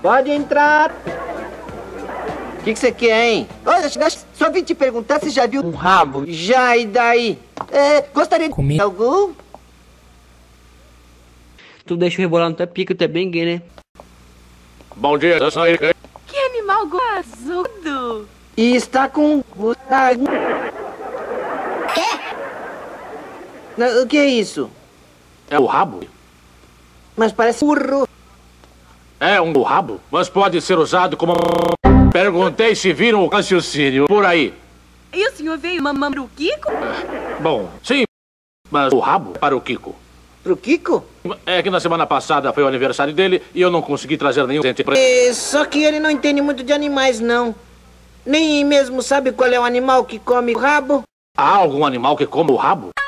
Pode entrar. O que você quer, hein? Olha, só vim te perguntar se já viu um rabo. Já, e daí? Gostaria de comer algum? Tu deixa o rebolar no tua pica, tu é bem gay, né? Bom dia, Que animal gostoso! E está com... O que é isso? É o rabo? Mas parece burro. É um rabo, mas pode ser usado como... Perguntei se viram o raciocínio por aí. E o senhor veio mamar pro Kiko? Bom, sim, mas o rabo para o Kiko. Pro Kiko? É que na semana passada foi o aniversário dele e eu não consegui trazer nenhum presente pra... Só que ele não entende muito de animais, não. Nem mesmo sabe qual é o animal que come o rabo. Há algum animal que come o rabo?